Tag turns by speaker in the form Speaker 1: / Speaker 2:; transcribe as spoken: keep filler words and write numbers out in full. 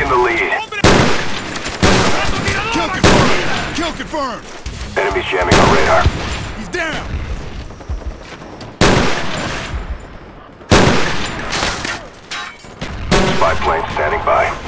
Speaker 1: taking the lead.
Speaker 2: Kill confirmed! Kill confirmed!
Speaker 1: Enemies jamming our radar.
Speaker 2: He's down!
Speaker 1: Spy plane standing by.